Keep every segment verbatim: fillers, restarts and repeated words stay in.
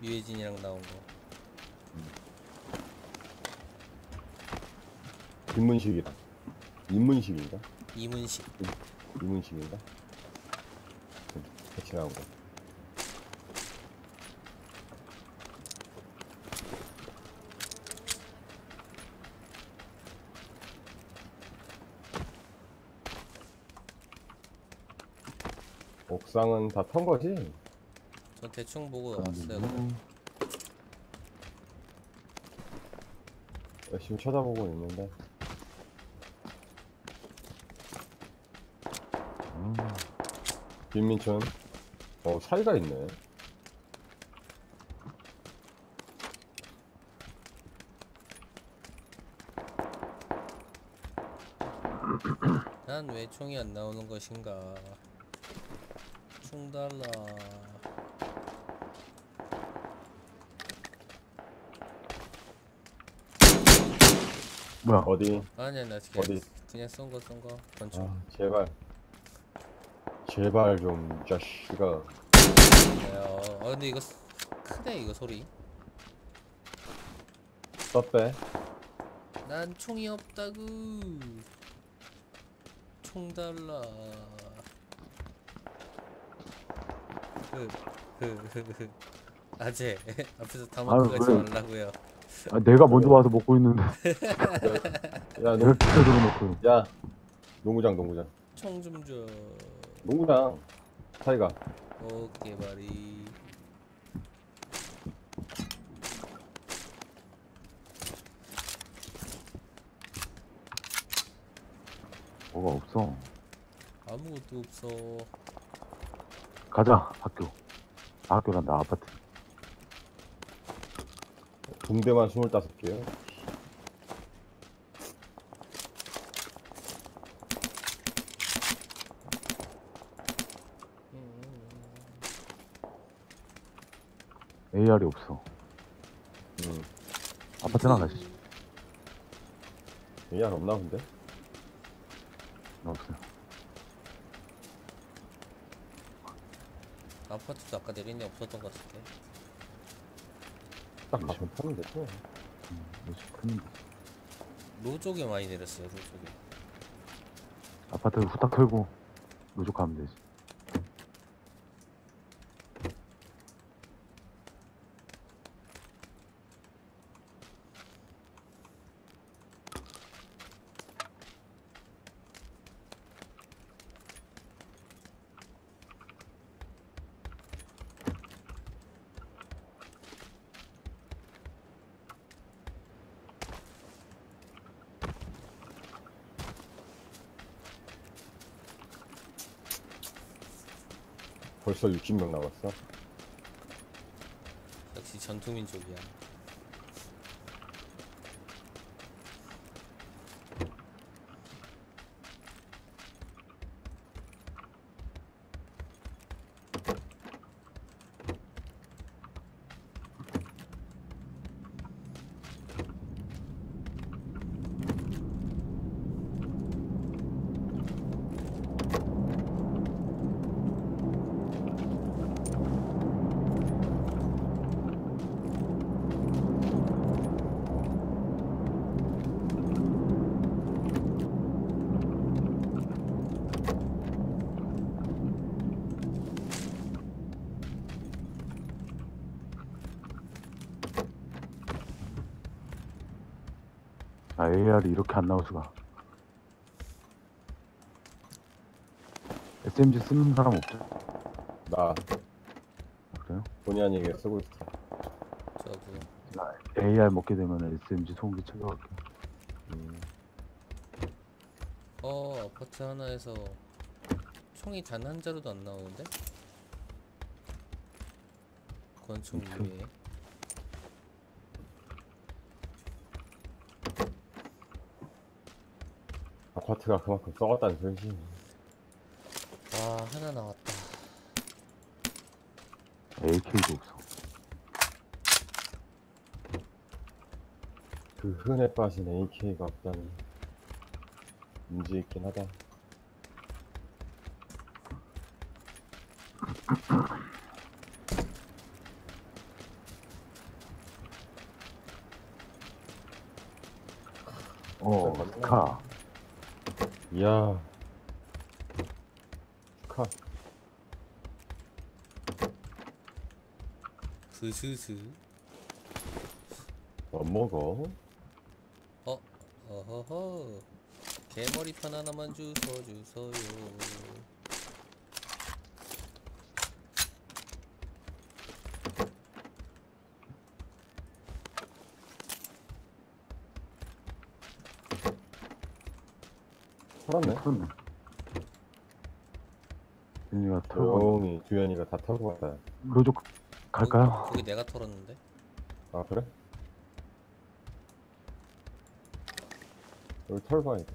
유해진이랑 나온 거. 김문식이다. 인문식인가? 이문식. 이문식인가? 같이 나온 거. 옥상은 다 턴 거지? 저 대충 보고 왔어요. 음, 열심히 쳐다보고 있는데. 음. 김민춘. 어, 사이가 있네. 난 왜 총이 안 나오는 것인가? 총 달라. 뭐야? 어디? 아니야, 나 그냥 어디? 그냥 쏜 거 쏜 거. 권총. 아, 제발. 제발 좀, 이 자식아. 아, 아 근데 이거 스- 크네 이거 소리. 떴대. 난 총이 없다구. 총 달라. 흐흐흐흐. 아재 앞에서 다 아유, 먹고 가지 왜? 말라고요. 아, 내가 먼저 와서 먹고 있는데 야, 내가 농, 기차 들어놓고. 야, 농구장, 농구장. 총 좀 줘. 농구장. 사이가. 오케이 바리. 뭐가 없어. 아무것도 없어. 가자 학교. 학교란다 아파트. 붕대만 스물다섯 개요. 에이알이 없어. 음. 아파트나 가시. 이해할 없나, 근데? 나 없어요. 아파트도 아까 내린데 없었던 것 같은데. 딱 가끔 타면 되죠. 음, 요즘 큰 로 쪽에 많이 내렸어요. 로 쪽에. 아파트 후딱 털고 노조 가면 되지. 벌써 육십 명 남았어. 역시 전투민족이야. 아 에이알이 이렇게 안 나올 수가. 에스엠지 쓰는 사람 없죠? 나 그래요? 본의 아니게 쓰고 있어. 저도. 나 에이알 먹게 되면 에스엠지 소음기 챙겨갈게. 음. 어 아파트 하나에서 총이 단 한 자루도 안 나오는데? 권총 오케이. 위에. 아파트가 그만큼 썩었다는 소리지. 와 하나 나왔다. 에이케이도 없어. 그 흔해 빠진 에이케이가 없다니 문제 있긴 하다. 어, 스카. 이야. 축하. 스스스. 못 먹어. 어, 어허허. 개머리판 하나만 주소 주소요. 털었네. 털었네. 윤이가 털고. 조용히 주연이가 다 털고 갔다. 로족 갈까요? 거기, 거기 내가 털었는데. 아, 그래? 여기 털봐야 돼.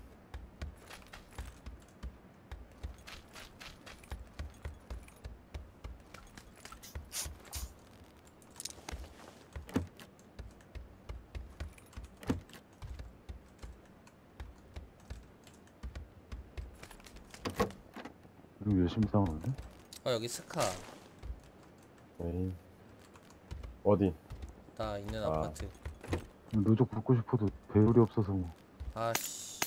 여기 열심히 싸우는데? 어 여기 스카. 에이. 어디? 나 있는 아. 아파트. 로족 붙고 싶어도 배율이 없어서 뭐. 아씨.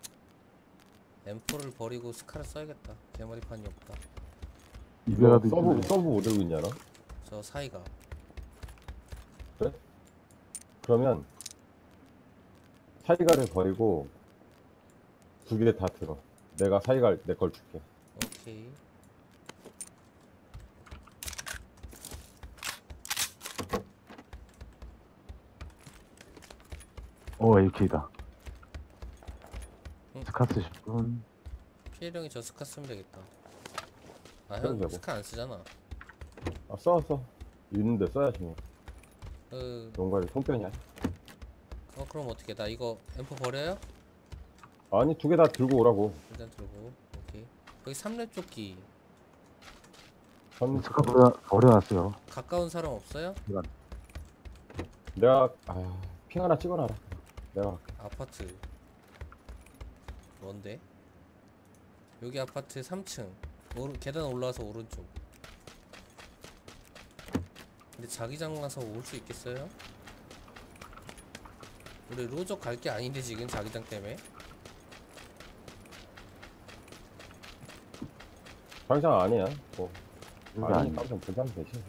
엠포를 버리고 스카를 써야겠다. 개머리판이 없다. 이베라도 서브, 있는데. 서브 뭐 들고 있냐, 너? 저 사이가. 그러면 사이가를 버리고 두 개 다 들어. 내가 사이가 내 걸 줄게. 오케이. 어, 에이케이다. 응. 스카 쓰실 분. 피해령이 저 스카 쓰면 되겠다. 아 형 그러자고. 스카 안 쓰잖아. 아, 써, 써. 있는데 써야지. 뭐. 그, 뭔가를 손편이야. 어 그럼 어떻게? 나 이거 엠포 버려요? 아니, 두 개 다 들고 오라고. 일단 들고. 오케이. 여기 삼렙 조끼. 선, 스카 버려, 버려놨어요. 가까운 사람 없어요? 내가, 아, 핑 하나 찍어놔라. 내가 할게. 아파트. 뭔데? 여기 아파트 삼 층. 오른, 계단 올라와서 오른쪽. 근데 자기장 가서 올 수 있겠어요? 우리 로족 갈 게 아닌데 지금 자기장 때문에? 장장 아니야. 뭐. 여기 아니, 아니. 깜짝 부자면 되지.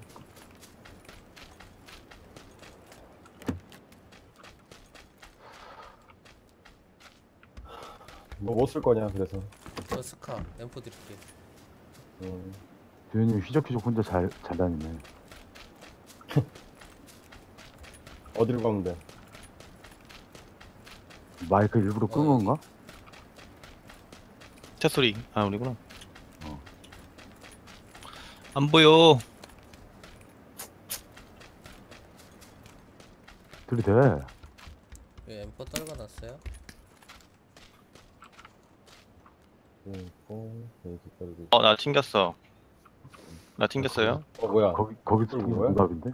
뭐, 뭐 쓸 거냐, 그래서. 저 스카 엠포 드릴게. 음, 주연님 휘적휘적 혼자 잘, 잘 다니네. 어디로 가면 돼? 마이크 일부러 끈 어, 여기. 건가? 차 소리. 아, 우리구나. 어. 안 보여. 들이대. 여기 엠포 떨궈놨어요? 그리고, 여기 떨고. 어, 나 튕겼어. 나 튕겼어요. 어, 뭐야. 거기, 거기 뚫은 뚫는 거야? 정답인데?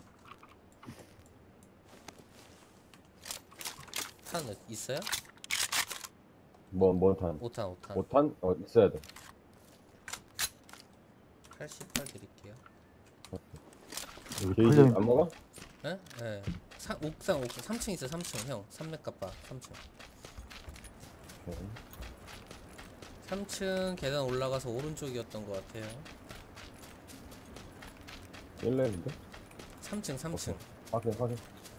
탄 있어요? 뭐, 뭐 탄? 오 탄 오 탄. 오 탄? 어, 있어야 돼. 팔십팔 드릴게요. 여기 게이지 털려 안 먹어? 에? 예. 사, 옥상 옥상 삼 층 있어 삼 층 형. 삼렙 kap바 삼 층. 네. 삼 층 계단 올라가서 오른쪽이었던 것 같아요. 일 렙인데? 삼 층 삼 층. 확인, 확인.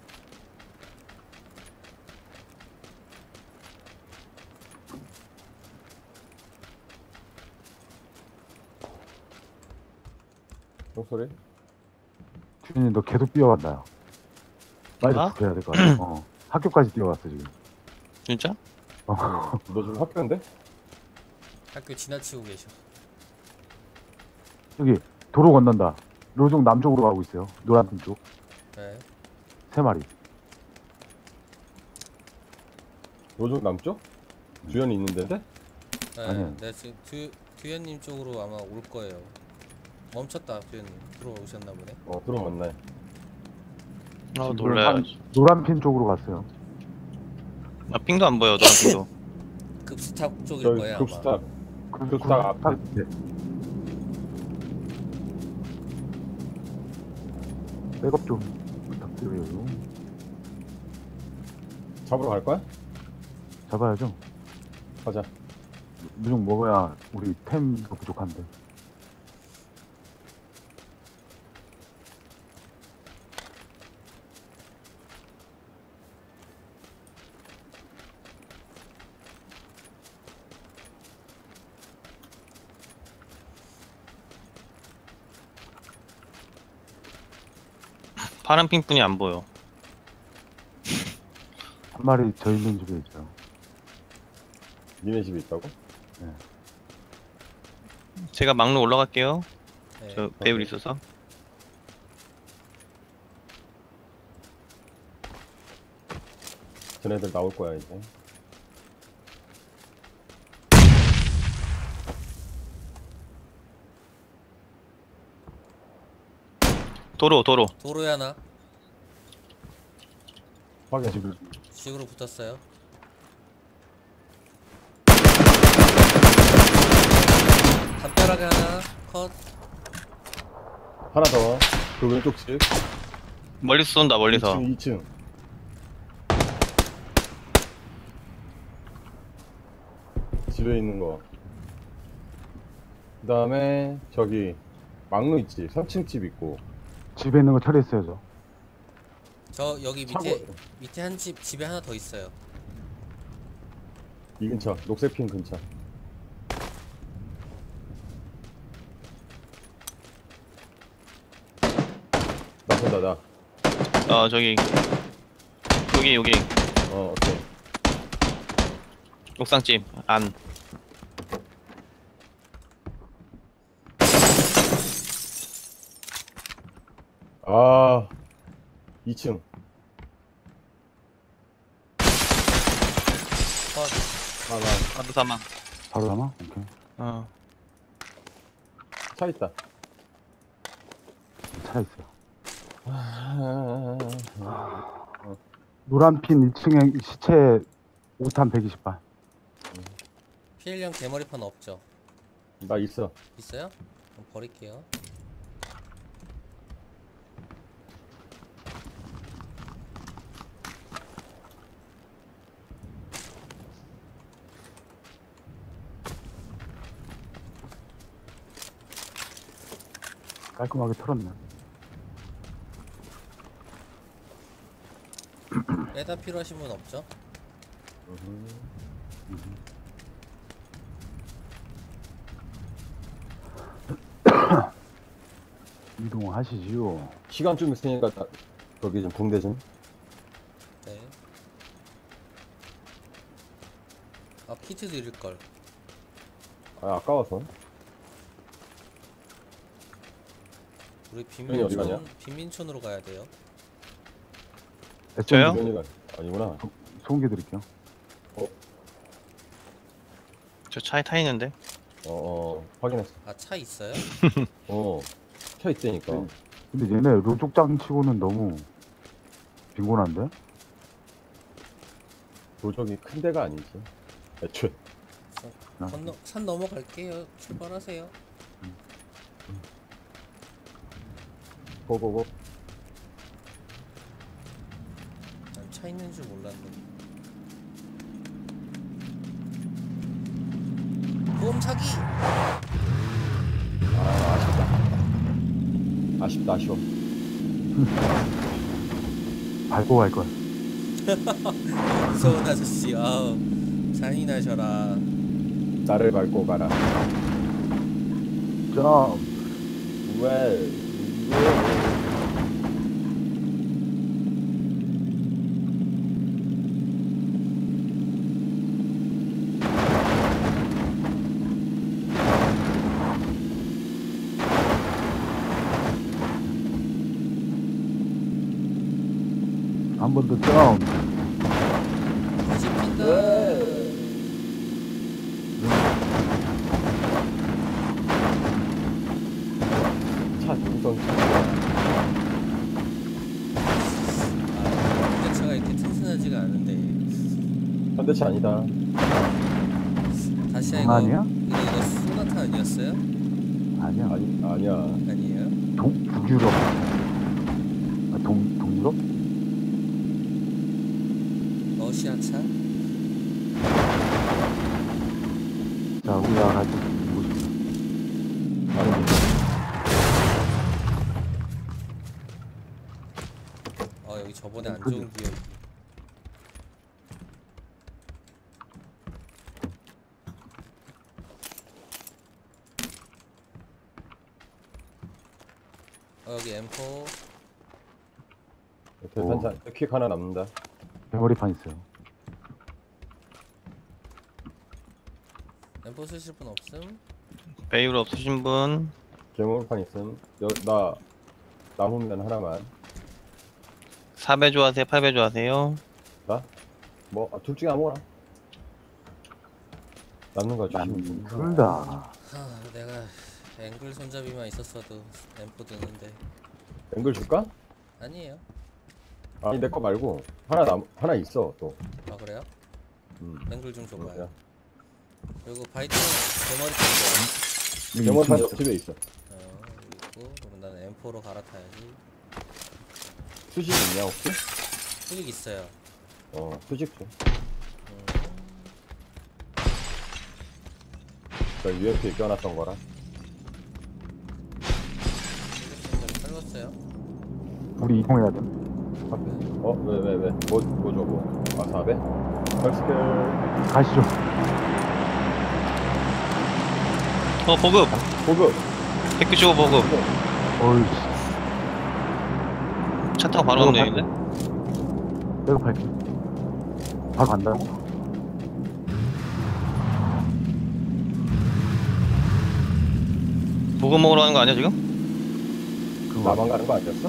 목소리? 주연님 너 계속 뛰어간다. 빨리 나? 붙어야 될 것 같아. 어. 학교까지 뛰어갔어 지금. 진짜? 어. 너 지금 학교인데? 학교 지나치고 계셔. 여기 도로 건넌다. 로종 남쪽으로 가고 있어요. 노란팀 쪽. 네. 세 마리. 요즘 남쪽? 주연이 있는 데인데? 네. 아니요. 네 지금 두 두현님 쪽으로 아마 올 거예요. 멈췄다 두현님. 들어오셨나 보네. 어, 들어왔네. 아, 지금 놀래. 한 노란핀 쪽으로 갔어요. 나 핑도 안 보여, 너랑 핑도. 급스탑 쪽일 저기 거예요 급스탑. 그, 그 딱 앞에. 네. 백업 좀 부탁드려요. 잡으러 갈 거야? 잡아야죠. 가자. 무조건 먹어야 우리 템도 부족한데. 파란 핑뿐이 안 보여. 한 마리 저 있는 집에 있어요. 니네 집에 있다고? 제가 막로 올라갈게요. 네. 저 배율 있어서. 쟤네들 나올 거야 이제. 도로 도로. 도로에 하나. 확인. 집을 지구로 붙었어요. 담벼락에 하나. 컷. 하나 더. 그 왼쪽 집. 멀리서 쏜다 멀리서. 이 층, 이 층. 집에 있는 거. 그 다음에 저기 막루 있지. 삼 층 집 있고. 집에 있는 거 처리했어요 저. 저 여기 밑에 차고 밑에 한 집 집에 하나 더 있어요. 이 근처. 녹색 핀 근처. 나 본다 나. 어 저기 여기 여기 어 오케이. 옥상집 안. 아 이 층. 컷. 하나. 하도 사망. 바로 남아? 오케이. 어. 차 있다. 차 있어요. 아, 노란 핀 이 층에 시체 오 탄 백이십 발. 피엘령 대머리판 없죠? 나 있어. 있어요? 그럼 버릴게요. 깔끔하게 털었네. 레다 필요하신 분 없죠? 이동하시지요. 시간 좀 있으니까 나, 거기 좀 붕대 좀. 네. 아 키트 드릴걸. 아 아까워서. 우리 형이 어디 가냐? 빈민촌 빈민촌으로 가야 돼요. 저요? 변이가 아니구나. 소음기 드릴게요. 저 차에 타 있는데. 어, 어 확인했어. 아 차 있어요? 어, 차 있다니까. 네. 근데 얘네 로족장 치고는 너무 빈곤한데? 도적이 큰 데가 아니지. 애초에. 아, 산, 넘- 산 넘어갈게요. 출발하세요. 고고고. 난 차 있는 줄 몰랐네. 보험차기! 아 아쉽다. 아쉽다 아쉬워. 밟고 갈 거야. 무서운 아저씨. 아우 잔인하셔라. 나를 밟고 가라. 점. 왜? 한 번 더 점. 다시 핀다. 차 동성. 아, 근데 차가 이렇게 튼튼하지가 않은데. 현대차 아니다. 다시야 이거 아니야? 이거 이거 소나타 아니었어요? 아니야. 아니 아니야. 아니에요? 동, 북유럽. 아, 동, 동유럽? 러시아 차? 자, 우리가 갈수 있는 나는 아 여기 저번에 안 그- 좋은 기억이. 어, 여기 엠포. 대탄차 퀵 하나 남는다. 메모리판 있어요. 엠포 쓰실 분 없음? 배율 없으신 분 개물판 있음. 여, 나 남으면 하나만. 사 배 좋아하세요? 팔 배 좋아하세요? 나? 뭐, 아, 둘 중에 아무거나. 남는 거 주시면 난 됩니다. 둘 다. 하, 내가 앵글 손잡이만 있었어도 엠포 드는데 앵글 줄까? 아니에요. 아니, 내 거 말고. 하나 남, 하나 있어, 또. 아 그래요? 음. 앵글 좀 줘봐요. 그래야. 그리고 바이트 대머리 핀 개물판 이 옆집에 있어. 어 여기 있고. 그럼 나는 엠포로 갈아타야지. 수직 있냐, 혹시? 수직 있어요. 어, 수직 좀. 음, 저 유에프에 껴놨던 거라. 수직 살렸어요. 우리 이동해야 돼. 어, 왜, 왜, 왜? 뭐, 뭐 줘, 뭐. 아, 사 배? 펄스kel. 가시죠. 어 보급! 보급! 백구십오 보급! 어이씨. 차 타고 바로 가면 되겠네? 내가 밝게. 바로 간다고? 보급 먹으러 가는 거 아니야 지금? 그거 나만 가는 거 아니었어?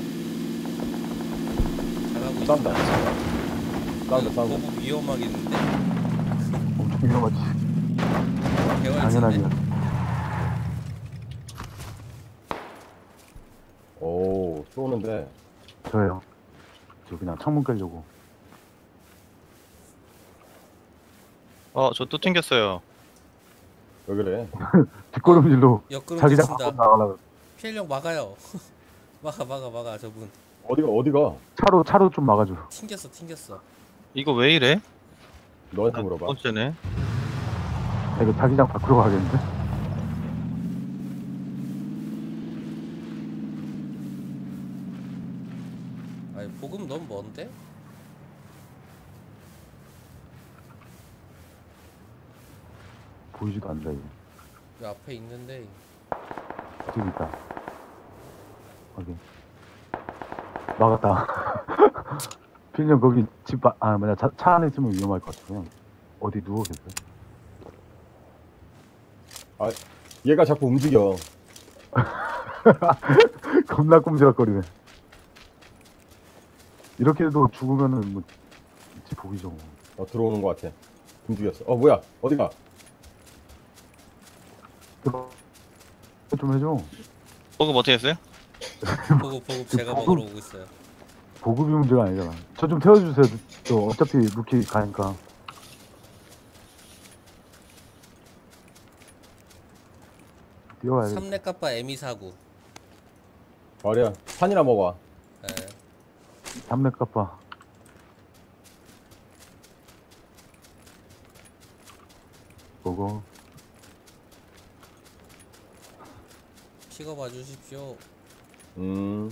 잘하고 있어. 싸운다. 싸운다, 싸운다. 너무 위험하겠는데? 엄청 위험하지. 당연하게. 개월치인데? 오, 쏘는데. 저예요. 저 그냥 창문 깔려고. 어 저 또 튕겼어요. 왜 그래? 뒷걸음질로 옆구름 자기장 붙인다. 갖고 나가려고. 피해력 막아요. 막아 막아 막아 저분. 어디가, 어디가? 차로, 차로 좀 막아줘. 튕겼어 튕겼어. 이거 왜 이래? 너한테 물어봐. 번째네. 야, 이거 자기장 밖으로 가겠는데? 아니 보급 너무 먼데? 보이지도 않는다, 이거. 이 앞에 있는데. 저기 있다. 확인. 막았다. 필령 거기 집, 바, 아, 뭐냐, 차, 차 안에 있으면 위험할 것 같아. 그냥 어디 누워 계세요. 얘가 자꾸 움직여. 겁나 꼼지락거리네. 이렇게 해도 죽으면은 뭐, 집 보기죠. 뭐. 어, 들어오는 거 같아. 움직였어. 어, 뭐야? 어디가? 들어- 좀 해줘. 보급 어떻게 했어요? 보급 보급 제가 보급? 먹으러 오고 있어요. 보급이 문제가 아니잖아. 저 좀 태워주세요. 저 어차피 루키 가니까. 뛰어와야 돼. 삼렙 까빠 에미사구. 말이야. 산이나 먹어. 예. 삼렙 까빠. 보고. 픽업 와주십시오. 음.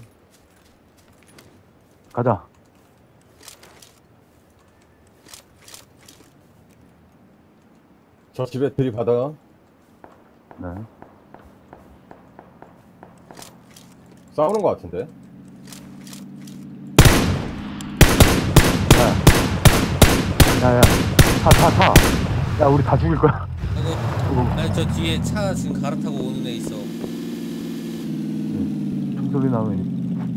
가자. 저 집에 들이받아. 네. 싸우는 거 같은데? 야, 야. 타, 타, 타. 야, 우리 다 죽일 거야. 이거 보고. 아니 저 뒤에 차 지금 갈아타고 오는 애 있어. 총소리 나면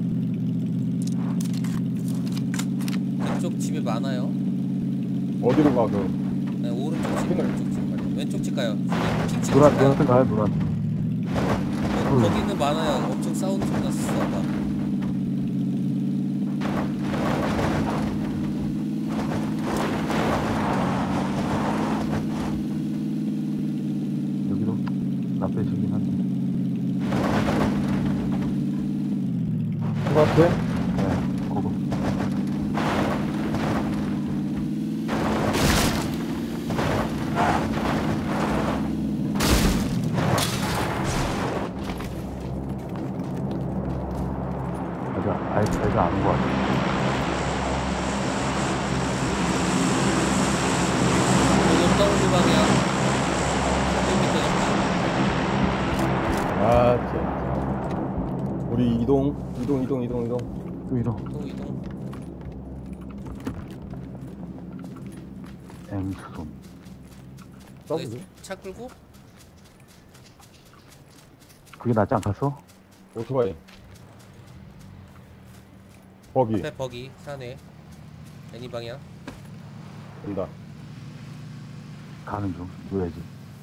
그쪽 집에 많아요. 어디로 가, 그. 네, 오른쪽 집, 왼쪽 집 가요. 왼쪽 집 가요. 핑집 노란, 가요. 노란 가요, 노란. 어, 거기는 많아요. 엄청 싸우는 소리 났었어. 아까. 여기도 나빼시긴 한데. 똑같아? 네, 고고. 애가 아는 것 같아. 지금 W 방향 삼백 미터 정도. 아, 진짜. 우리 이동, 이동, 이동, 이동, 이동. 또 이동. 또 이동. 앵수솜. 써보지. 차 끌고 그게 낫지 않겠어? 오토바이. 거기 앞에 버기 산에 애니 방향. 온다. 가는 중. 누워야지.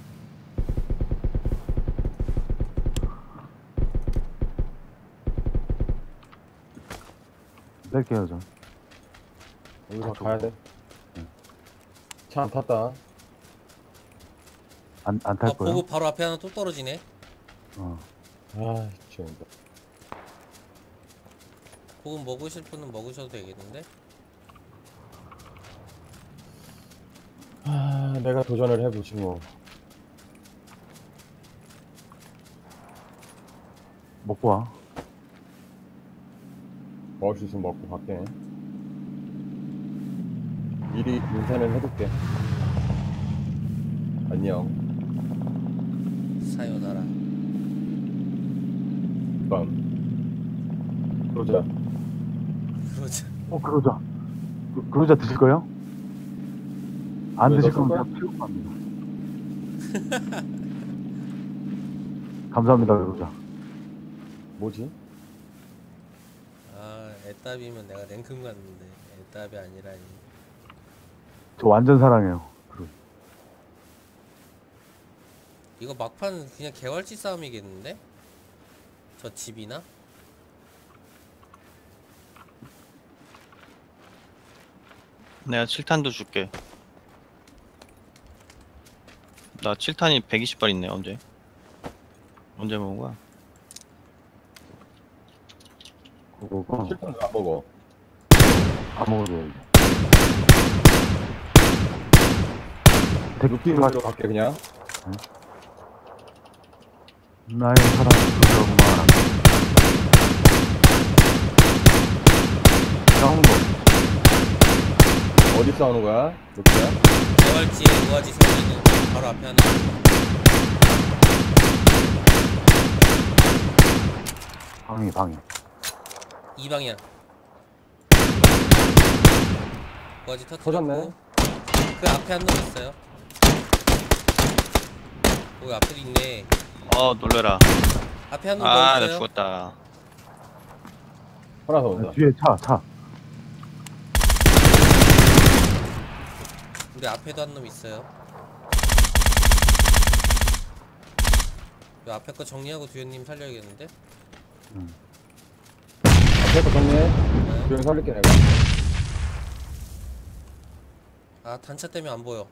뺄게요, 저. 여기서 아, 가야 돼. 차 안 탔다. 안, 안 탈 아 거예요? 보고 바로 앞에 하나 또 떨어지네. 어. 아, 진짜. 보고 먹으실 분은 먹으셔도 되겠는데. 아, 내가 도전을 해보지 뭐. 먹고 와. 먹을 수 있으면 먹고 갈게. 미리 인사는 해둘게. 안녕. 사요나라. 밤. 그러자. 그러자. 어, 그러자. 그, 그러자 드실 거예요? 안 왜, 드실 너 거면 그냥 피우고 갑니다. 감사합니다, 그러자. 뭐지? 아 애답이면 내가 랭큼 갔는데 애답이 아니라니. 저 완전 사랑해요. 그러. 이거 막판 그냥 개활지 싸움이겠는데? 저 집이나? 내가 칠 탄도 줄게. 나 칠 탄이 백이십 발 있네. 언제? 언제 먹은 거야? 그거고 실탄 안 먹어. 안 먹어도 돼요. 루틴 가지고 갈게 그냥. 나의 사랑은 그거구만. 싸우는 거. 어디 싸우는 거야? 루틴이야? 개활지에 우아지 세우는 바로 앞에 하나. 방해, 방해. 이 방향. 우아지 터뜨렸고. 터졌네. 그 앞에 한 놈 있어요. 거기 앞에도 있네. 어 놀래라. 앞에 한 놈 아 더 나 있어요. 죽었다. 하나 더 온다. 뒤에 차, 차. 우리 앞에도 한 놈 있어요. 이 앞에 거 정리하고 두현님 살려야겠는데? 앞에 거 정리해. 네. 조용히 살릴게 내가. 아 단차 때문에 안 보여.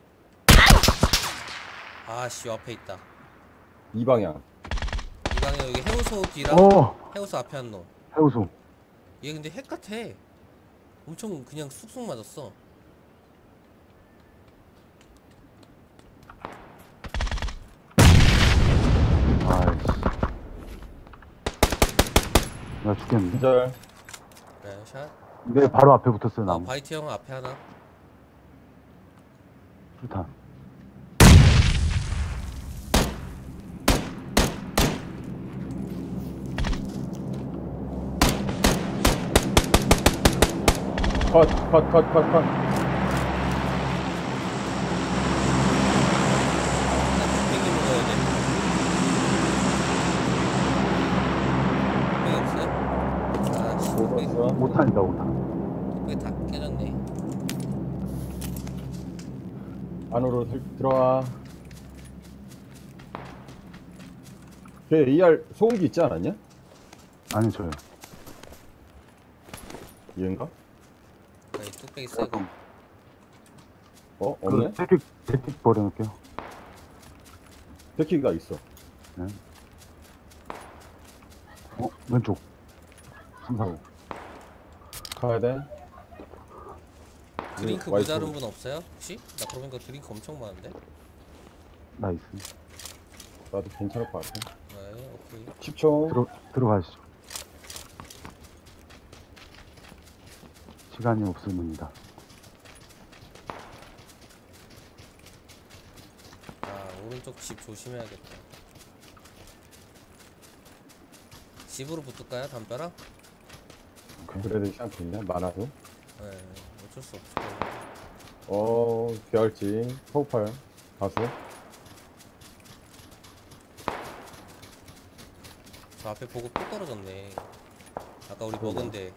아씨 옆에 있다. 이 방향. 이 방에 여기 해우소 뒤랑 어, 해우소 앞에 한 놈. 해우소. 얘 근데 핵 같아. 엄청 그냥 쑥쑥 맞았어. 아이씨. 나 죽겠는데? 기절. 네, 샷. 내 바로 앞에 붙었어요, 아 나무. 바이트 형 앞에 하나. 수탄. 컷, 컷, 컷, 컷, 컷. 나 뚝배기 먹어야 돼. 뚝배기 없어요? 아씨 뚝배기. 먹었어. 오탄이다, 오탄. 그게 다 깨졌네. 안으로 들, 들어와. 걔 에이알 소음기 있지 않았냐? 아니, 저요. 얘인가? 여기 뚝배기 쓰고. 어? 그, 없네? 대킥, 대킥 버려놓을게요. 데키가 있어. 어, 왼쪽. 삼, 사, 오. 가야 돼. 드링크 와이프. 모자른 분 없어요? 혹시? 나 그러니까 드링크 엄청 많은데? 나이스. 나도 괜찮을 것 같아. 네 오케이. 십 초. 들어, 들어가시죠. 시간이 없습니다. 아 오른쪽 집 조심해야겠다. 집으로 붙을까요 담벼락? 오케이. 그래도 시간 있냐? 많아서. 네 어쩔 수 없을 거고. 어, 계열지, 호팔, 가수. 저 앞에 보고 뚝 떨어졌네. 아까 우리 그러네. 먹은데.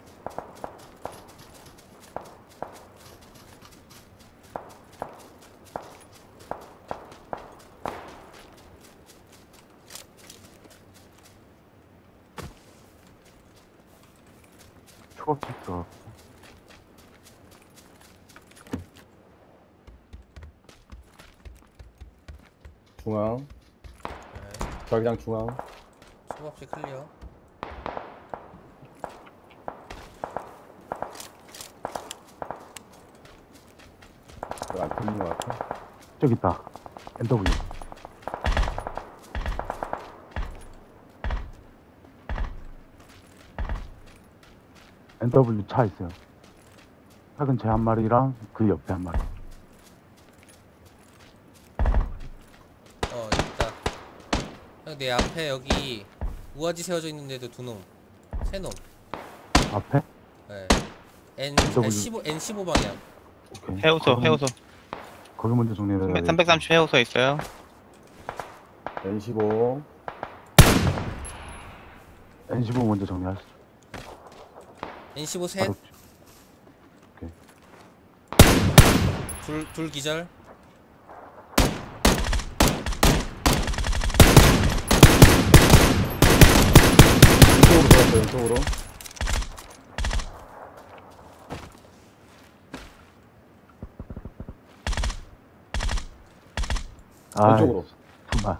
초밥집 들어. 중앙, 네. 자기장 중앙. 초밥집 클리어. 이거 안 틀린 것 같아. 저기 있다. 엔더블유. 엔더블유 차 있어요. 차 근처에 한 마리랑 그 옆에 한 마리. 어 있다. 형 내 앞에 여기 우아지 세워져 있는데도 두 놈. 세 놈. 앞에? 네. N W. 십오 N 십오 방향. 오케이. 해우소 거기, 해우소 거기 먼저 정리를 해야 돼. 삼백삼십 해우소 있어요. 엔 십오. 엔 십오 먼저 정리하시죠. N 십오 셋. 바로 오케이. 둘, 둘 기절. 왼쪽으로 들어갔어, 왼쪽으로. 아, 왼쪽으로. 정말.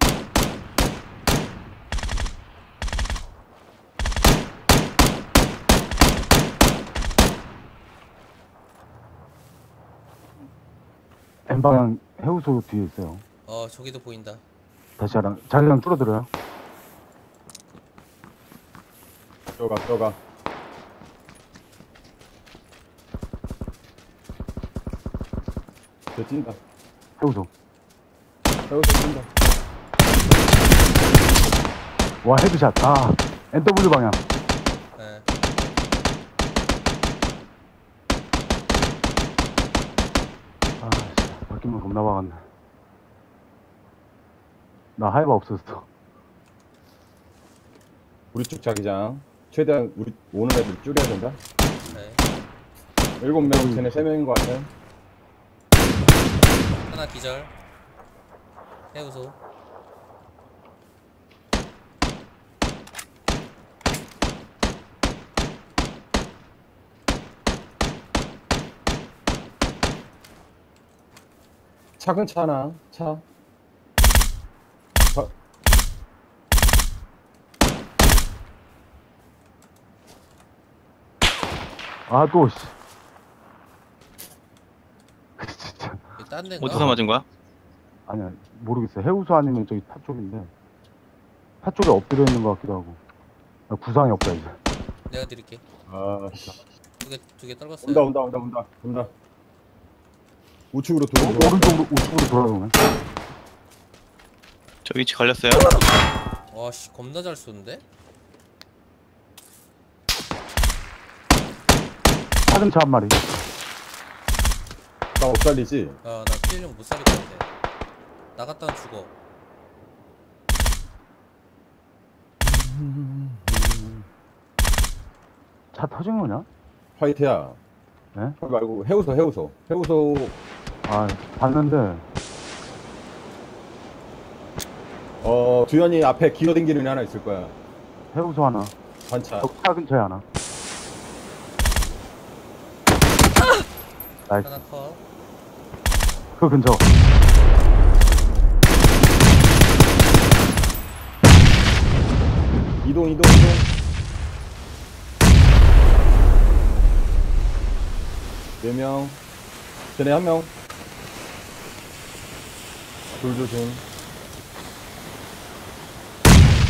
N 방향 해우소 뒤에 있어요. 어 저기도 보인다. 다시 하랑 자기랑 줄어들어요. 들어가, 들어가. 저 찐다. 해우소. 여기서 찐다. 와, 헤드샷. 아, 엔더블유 방향. 네. 아, 씨, 바뀌면 겁나 박았네. 나 하이바 없었어. 우리 쪽 자기장. 최대한 우리 오는 애들 줄여야 된다. 네. 일곱 명, 쟤네 세 명인 것 같아. 하나 기절. 해우소. 차 근처 하나, 차. 차. 아, 또, 씨. 진짜. 딴 데인가? 어디서 맞은 거야? 아니야, 모르겠어요. 해우소 아니면 저기 타 쪽인데. 타 쪽에 엎드려 있는 것 같기도 하고. 나 구상이 없다, 이제. 내가 드릴게. 아, 씨. 두 개, 두 개 떨궜어요. 온다, 온다, 온다, 온다, 온다. 우측으로 오, 돌고. 오른쪽으로, 우측으로 돌아오네. 저 위치 걸렸어요. 와씨 겁나 잘 쏘는데? 차 근처 한 마리. 나 못 살리지? 아나 피해령 못 살릴 것 같아. 나갔다가 죽어. 차 터진 거냐? 화이트야. 네? 거기 말고 해우소, 해우소. 해우소. 아, 봤는데. 어, 두현이 앞에 기어댕기는 애 하나 있을 거야. 해우소 하나. 반차. 저 차 근처에 하나. 나이스. 하나 컷. 그 근처. 이동, 이동, 이동. 네 명. 쟤네 한 명. 돌 조심.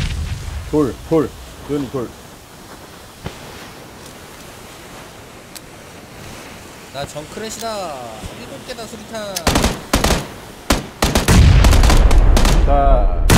돌, 돌. 두현이 돌. 나 정크렛이다. 일곱 개다 수리탄. 자